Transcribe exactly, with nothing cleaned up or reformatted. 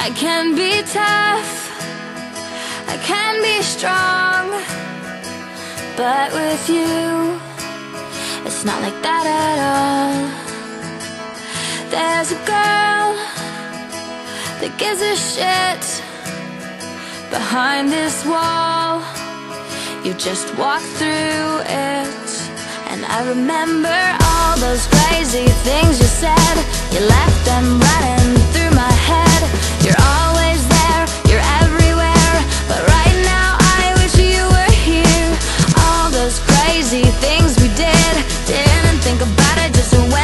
I can be tough, I can be strong, but with you, it's not like that at all. There's a girl that gives a shit behind this wall. You just walk through it, and I remember all those crazy things you said. You left them running through my head. You're always there, you're everywhere, but right now I wish you were here. All those crazy things we did, didn't think about it, just went